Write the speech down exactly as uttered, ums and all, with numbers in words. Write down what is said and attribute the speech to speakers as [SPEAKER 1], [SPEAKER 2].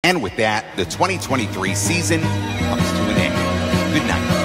[SPEAKER 1] And with that, the twenty twenty-three season comes to an end. Good night.